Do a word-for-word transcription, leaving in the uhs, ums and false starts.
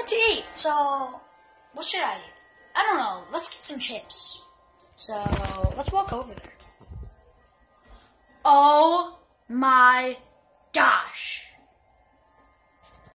to eat. So, what should I eat? I don't know. Let's get some chips. So, let's walk over there. Oh my gosh.